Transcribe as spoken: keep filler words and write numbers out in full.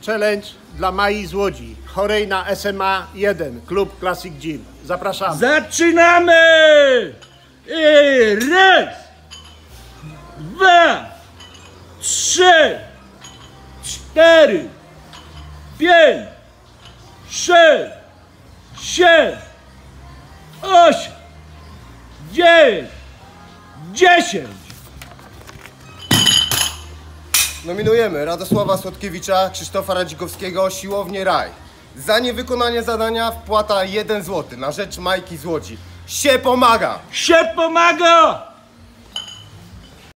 Challenge dla Mai z Łodzi, chorej na S M A jeden, klub Classic Gym. Zapraszamy. Zaczynamy! I raz, dwa, trzy, cztery, pięć, sześć, siedem, osiem, dziewięć, dziesięć. Nominujemy Radosława Słodkiewicza, Krzysztofa Radzikowskiego, Siłownię Raj. Za niewykonanie zadania wpłata jeden złoty na rzecz Majki z Łodzi. Się pomaga! Się pomaga!